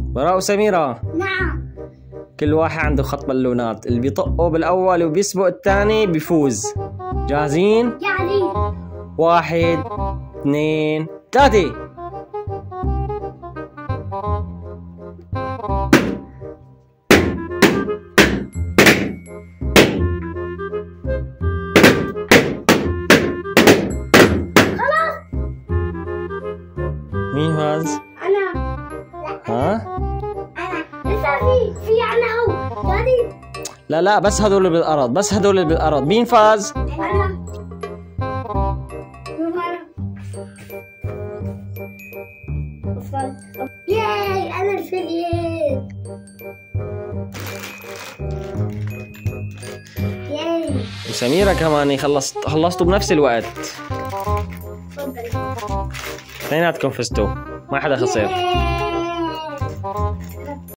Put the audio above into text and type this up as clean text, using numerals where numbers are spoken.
براء وسميرة. نعم. كل واحد عنده خط بالونات، اللي بيطقه بالأول وبيسبق الثاني بيفوز. جاهزين؟ جاهزين. 1 2 3. مين فاز؟ أنا. ها؟ أنا لسه في أنا هو جاهزين. لا بس هدول اللي بالأرض، بس هدول اللي بالأرض. مين فاز؟ أنا. ياي أنا الفريق. ياي. وسميرة كمان خلصتوا بنفس الوقت. تفضل. اثنيناتكم فزتوا، ما حدا خسر. ياي.